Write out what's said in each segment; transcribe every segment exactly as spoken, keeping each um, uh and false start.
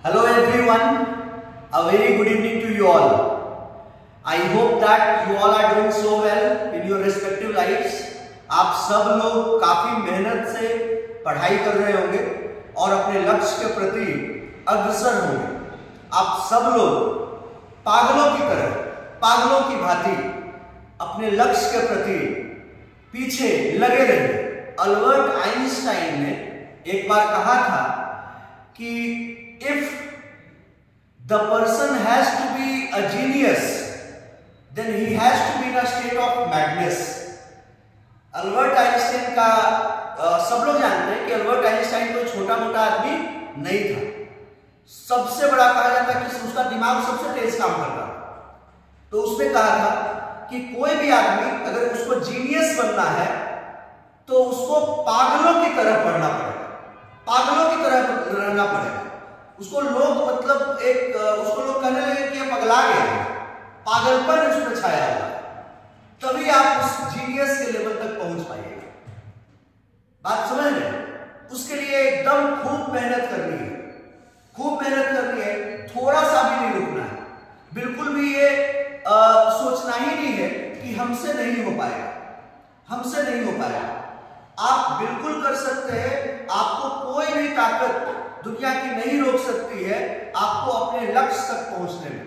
Hello everyone, a very good evening to you all. I hope that you all are doing so well in your respective lives. आप सब लोग काफी मेहनत से पढ़ाई कर रहे होंगे और अपने लक्ष्य के प्रति अग्रसर होंगे। आप सब लोग पागलों की तरह, पागलों की भांति अपने लक्ष्य के प्रति पीछे लगे रहे। अल्बर्ट आइंस्टाइन ने एक बार कहा था कि if the person has to be a genius, then he has to be in a state of madness. Albert Einstein का आ, सब लोग जानते हैं कि अल्बर्ट आइंस्टाइन कोई छोटा मोटा आदमी नहीं था। सबसे बड़ा कहा जाता है कि उसका दिमाग सबसे तेज काम करता था। तो उसने कहा था कि कोई भी आदमी अगर उसको जीनियस बनना है तो उसको पागलों की तरह पढ़ना पड़ेगा, पागलों की तरह रहना पड़ेगा। उसको लोग मतलब एक उसको लोग कहने लगे कि ये पगला गया है, पागलपन उसमें छाया हुआ है, तभी आप उस जीनियस के लेवल तक पहुंच पाइएगा। बात समझ रहे? उसके लिए एकदम खूब मेहनत करनी है, खूब मेहनत करनी है, थोड़ा सा भी नहीं रुकना है। बिल्कुल भी ये आ, सोचना ही नहीं है कि हमसे नहीं हो पाएगा, हमसे नहीं हो पाएगा। आप बिल्कुल कर सकते हैं। आपको कोई भी ताकत दुनिया की नहीं रोक सकती है आपको अपने लक्ष्य तक पहुंचने में।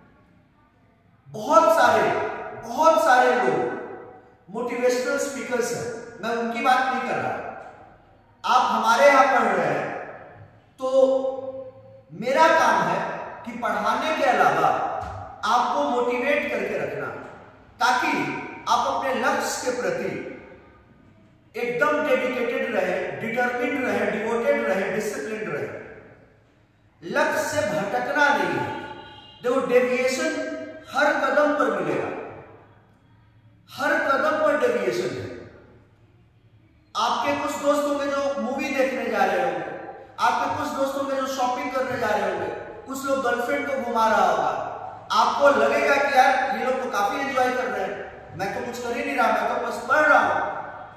बहुत सारे बहुत सारे लोग मोटिवेशनल स्पीकर्स हैं, मैं उनकी बात नहीं कर रहा। आप हमारे यहां पढ़ रहे हैं तो मेरा काम है कि पढ़ाने के अलावा आपको मोटिवेट करके रखना, ताकि आप अपने लक्ष्य के प्रति एकदम डेडिकेटेड रहे, डिटरमिन्ड रहे, डिवोटेड रहे, डिसिप्लिन्ड रहे। लक्ष्य से भटकना नहीं है। देखो, डेविएशन हर कदम पर मिलेगा, हर कदम पर डेविएशन है। आपके कुछ दोस्त होंगे जो मूवी देखने जा रहे होंगे, आपके कुछ दोस्त होंगे जो शॉपिंग करने जा रहे होंगे, कुछ लोग गर्लफ्रेंड को घुमा रहा होगा। आपको लगेगा कि यार ये लोग तो काफी एंजॉय कर रहे हैं, मैं तो कुछ कर ही नहीं रहा, मैं तो बस पढ़ रहा हूं।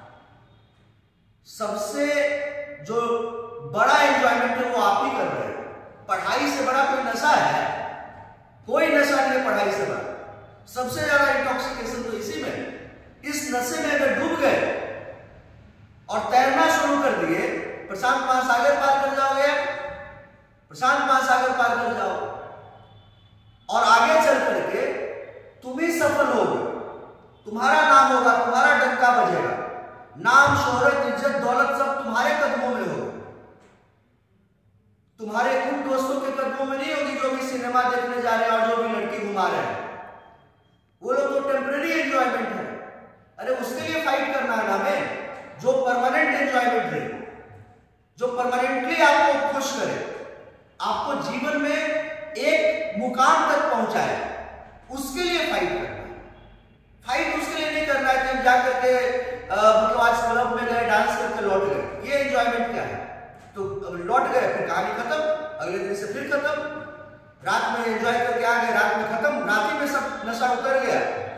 सबसे जो बड़ा एंजॉयमेंट है वो आप ही कर रहे हैं। पढ़ाई से बड़ा कोई नशा है? कोई नशा नहीं है पढ़ाई से बड़ा। सबसे ज्यादा इंटॉक्सिकेशन तो इसी में। इस नशे में अगर डूब गए और तैरना शुरू कर दिए, प्रशांत महासागर पार कर जाओगे, प्रशांत महासागर पार कर जाओ और आगे चल करके तुम ही सफल होगे, तुम्हारा नाम होगा, तुम्हारा डंका बजेगा। नाम, शोहरत, इज्जत, दौलत सब तुम्हारे कदमों में होगी। तुम्हारे उन दोस्तों के कदमों में नहीं होगी जो भी सिनेमा देखने जा रहे हैं और जो भी लड़की घुमा रहे हैं। वो लोग तो टेम्पररी एंजॉयमेंट है। अरे उसके लिए फाइट करना है ना हमें, जो परमानेंट एंजॉयमेंट है, जो परमानेंटली आपको खुश करे, आपको जीवन में एक मुकाम तक पहुंचाए, उसके लिए फाइट करना है। फाइट उसके लिए नहीं करना है कि हम जाकर के मतलब आज क्लब में गए, डांस करके लौट गए। ये एंजॉयमेंट क्या है? तो लौट गए, फिर कहानी खत्म, अगले दिन से फिर खत्म। रात में एंजॉय करके आ गए, रात में खत्म, रात ही में सब नशा उतर गया।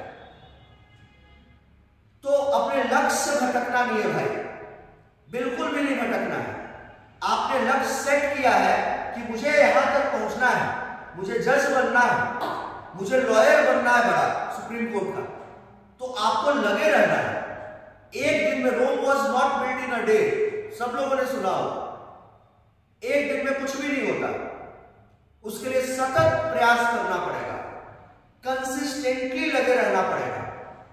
तो अपने लक्ष्य से भटकना नहीं है भाई, बिल्कुल भी नहीं भटकना है। आपने लक्ष्य सेट किया है कि मुझे यहां तक पहुंचना है, मुझे जज बनना है, मुझे लॉयर बनना है बड़ा सुप्रीम कोर्ट का, तो आपको लगे रहना है। एक दिन में Rome was not built in a day, सब लोगों ने सुना होगा। एक दिन में कुछ भी नहीं होता, उसके लिए सतत प्रयास करना पड़ेगा, कंसिस्टेंटली लगे रहना पड़ेगा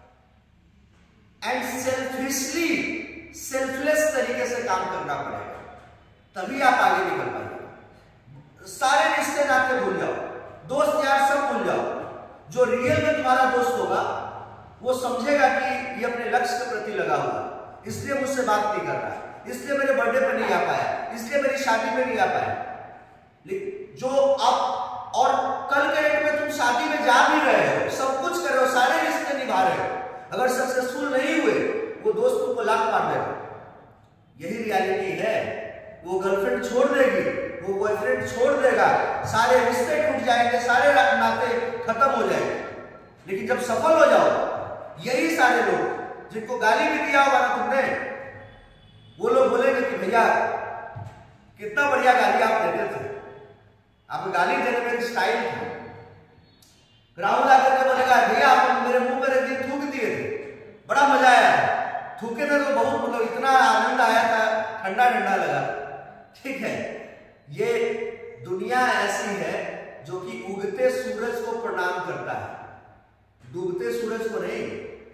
एंड सेल्फिशली, सेल्फलेस तरीके से काम करना पड़ेगा, तभी आप आगे निकल पाएंगे। सारे रिश्ते नाते भूल जाओ, दोस्त यार सब भूल जाओ। जो रियल में तुम्हारा दोस्त होगा वो समझेगा कि ये अपने लक्ष्य के प्रति लगा हुआ, इसलिए मुझसे बात नहीं कर रहा है, इसलिए मेरे बर्थडे पे नहीं आ पाया, इसलिए मेरी शादी में नहीं आ पाया। लेकिन जो अब और कल के डेट में तुम शादी में जा भी रहे हो, सब कुछ कर रहे हो, सारे रिश्ते निभा रहे हो, अगर सक्सेसफुल नहीं हुए वो दोस्त तुमको लात मार देगा। यही रियलिटी है। वो गर्लफ्रेंड छोड़ देगी, वो बॉयफ्रेंड छोड़ देगा, सारे रिश्ते टूट जाएंगे, सारे नाते खत्म हो जाएंगे। लेकिन जब सफल हो जाओ, यही सारे लोग जिनको गाली भी दिया होगा ना तुमने, वो लोग बोलेंगे कि भैया कितना बढ़िया गाली आप देते थे, आपको गाली देने में एक स्टाइल था। राहुल आकर के बोलेगा भैया आप मेरे मुंह पर एक दिन थूक दिए थे, बड़ा मजा आया था, थूके थे तो बहुत मतलब इतना आनंद आया था, ठंडा ठंडा लगा। ठीक है, ये दुनिया ऐसी है जो कि उगते सूरज को प्रणाम करता है, डूबते सूरज को नहीं।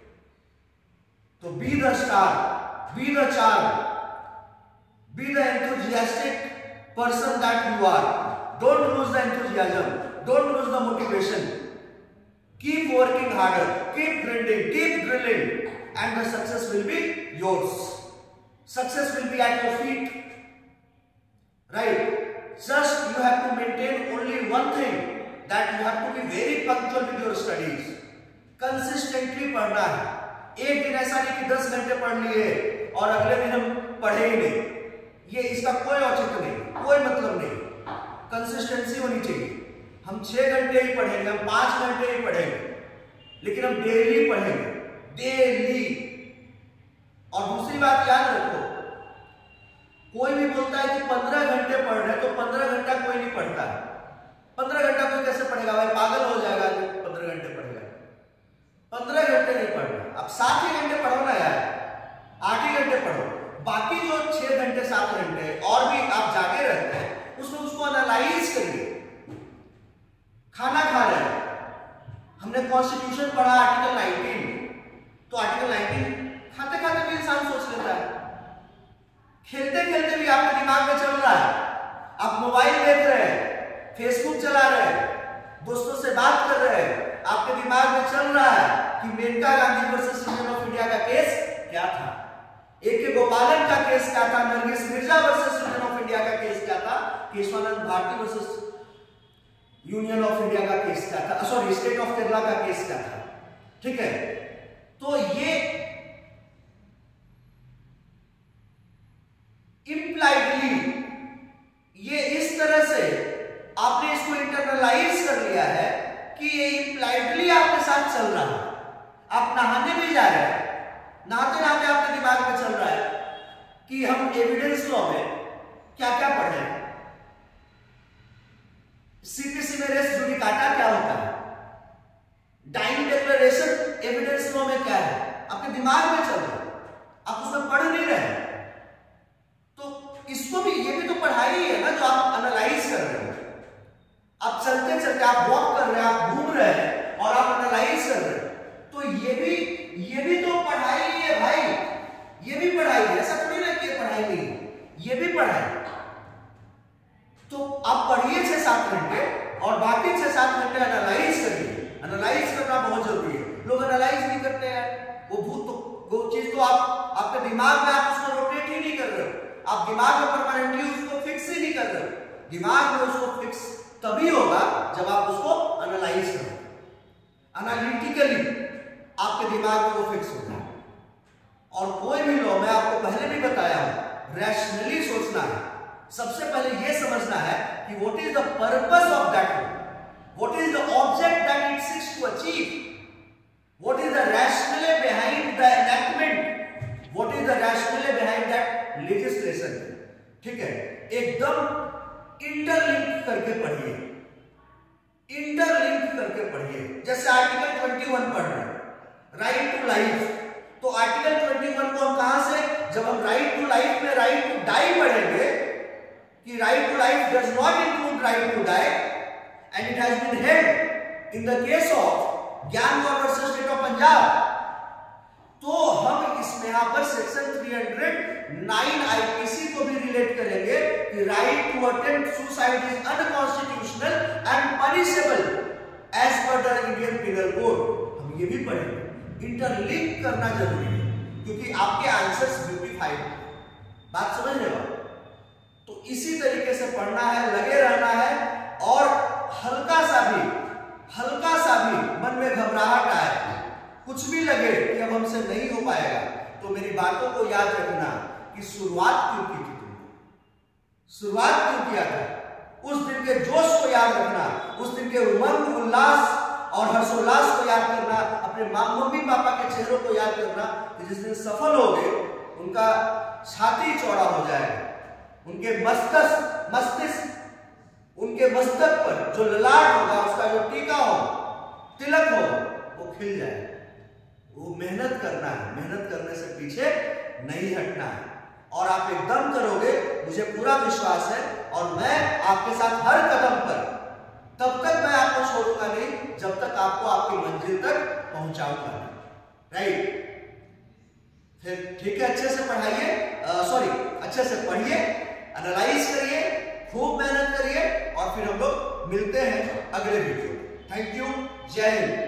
तो be the star, be the charm, be the enthusiastic person that you are. Don't lose the enthusiasm, don't lose the motivation. Keep working harder, keep grinding, keep drilling, and the success will be yours. Success will be at your feet, right? Just you have to maintain only one thing, that you have to be very punctual with your studies. Consistently पढ़ना है। एक दिन ऐसा नहीं कि दस घंटे पढ़ लिए और अगले दिन हम पढ़े ही नहीं, ये इसका कोई औचित्य नहीं, कोई मतलब नहीं। कंसिस्टेंसी होनी चाहिए। हम छह घंटे ही पढ़ेंगे, हम पांच घंटे ही पढ़ेंगे, लेकिन हम डेली पढ़ेंगे, डेली। और दूसरी बात याद रखो, कोई भी बोलता है कि पंद्रह घंटे पढ़ रहे, तो पंद्रह घंटा कोई नहीं पढ़ता है। पंद्रह घंटा कोई कैसे पढ़ेगा भाई, पागल हो जाएगा पंद्रह घंटे पढ़ेगा। पंद्रह घंटे नहीं पढ़ना, अब सात ही घंटे पढ़ो ना यार, आठ ही घंटे पढ़ो। बाकी जो छह घंटे सात घंटे और भी आप जागे रहते हैं, उसमें उसको एनालाइज करिए। खाना खा रहे हैं, हमने कॉन्स्टिट्यूशन पढ़ा आर्टिकल नाइनटीन, तो आर्टिकल नाइनटीन खाते खाते भी इंसान सोच लेता है। खेलते खेलते भी आपके दिमाग में चल रहा है, आप मोबाइल देख रहे हैं, फेसबुक चला रहे हैं, दोस्तों से बात कर रहे हैं, आपके दिमाग में चल रहा है कि Maneka Gandhi versus Union of India का केस क्या था, ए के गोपालन का केस क्या था, Nargis Mirza versus Union of India का केस क्या था, Kesavananda Bharati versus Union of India का केस क्या था, सॉरी स्टेट ऑफ केरला का केस क्या था। ठीक है, तो ये इम्प्लाइडली, ये इस तरह से आपने इसको इंटरनलाइज कर लिया है कि ये इम्प्लाइडली आपके साथ चल रहा है। आप नहाने भी जा रहे हैं, नहाते नहाते आपके दिमाग में चल रहा है कि हम एविडेंस लॉ में क्या क्या पढ़े, सीपीसी में रेस जुडिकाटा क्या होता है, डाइंग डिक्लेरेशन एविडेंस लॉ में क्या है, आपके दिमाग में चल रहा है, आप उसमें पढ़ नहीं रहे। तो इसको भी, ये भी तो पढ़ाई है ना जो आप एनालाइज कर रहे हैं। आप चलते चलते आप वॉक कर रहे हैं, आप घूम रहे हैं और आप एनालाइज कर रहे हैं, तो ये भी ये भी तो पढ़ाई है भाई, ये भी पढ़ाई है। ऐसा थोड़ी ना कि पढ़ाई नहीं, ये भी पढ़ाई। तो आप पढ़िए छह सात घंटे और बाकी छह सात घंटे एनालाइज करिए। एनालाइज करना बहुत जरूरी है, लोग एनालाइज नहीं करते हैं। वो भूत तो वो चीज तो आप आपके दिमाग में आप उसको रोटेट ही नहीं कर रहे हो, आप दिमाग में परमानेंटली उसको फिक्स ही नहीं कर रहे हो। दिमाग में उसको फिक्स तभी होगा जब आप उसको एनालाइज करो, एनालिटिकली आपके दिमाग में वो फिक्स होगा। और कोई भी लॉ, मैं आपको पहले भी बताया हूं, रैशनली सोचना है। सबसे पहले ये समझना है कि what is the purpose of that law, what is the object that it seeks to achieve, what is the rationale behind the enactment, what is the rationale behind that legislation. ठीक है, एकदम इंटरलिंक करके पढ़िए, interlink करके पढ़िए। जैसे article इक्कीस पढ़ रहे हैं, राइट टू लाइफ, तो आर्टिकल इक्कीस को हम कहां से, जब हम राइट टू लाइफ में राइट टू डाई पढ़ेंगे कि right to life does not include right to die and it has been held in the case of Gian Kaur versus State of Punjab, तो हम इसमें यहां पर सेक्शन तीन सौ नौ आईपीसी को भी रिलेट करेंगे कि right to attempt suicide is unconstitutional and punishable as per the Indian penal code. हम ये भी पढ़ेंगे। इंटरलिंक करना जरूरी है क्योंकि आपके आंसर्स ब्यूटीफाइड, बात समझ रहे हो। तो इसी तरीके से पढ़ना है, लगे रहना है, और हल्का सा भी हल्का सा भी मन में घबराहट आए, कुछ भी लगे कि अब हमसे नहीं हो पाएगा, तो मेरी बातों को याद रखना कि शुरुआत क्यों की थी तुमने, शुरुआत क्यों किया था। उस दिन के जोश को याद रखना, उस दिन के उमंग उल्लास और हर्षोल्लास को याद करना, अपने मम्मी पापा के चेहरों को याद करना कि जिस दिन सफल हो गए उनका छाती चौड़ा हो जाएगा, उनके मस्तिष्क मस्तिष्क उनके उनके मस्तक पर जो ललाट होगा, उसका जो टीका हो, तिलक हो, वो खिल जाए। वो मेहनत करना है, मेहनत करने से पीछे नहीं हटना है, और आप एकदम करोगे, मुझे पूरा विश्वास है। और मैं आपके साथ हर कदम पर, तब तक मैं आपको छोड़ूंगा नहीं जब तक आपको आपकी मंजिल तक पहुंचाऊंगा नहीं। राइट? फिर ठीक है, अच्छे से पढ़ाइए, सॉरी अच्छे से पढ़िए, एनालाइज करिए, खूब मेहनत करिए, और फिर हम लोग मिलते हैं अगले वीडियो। थैंक यू, जय हिंद।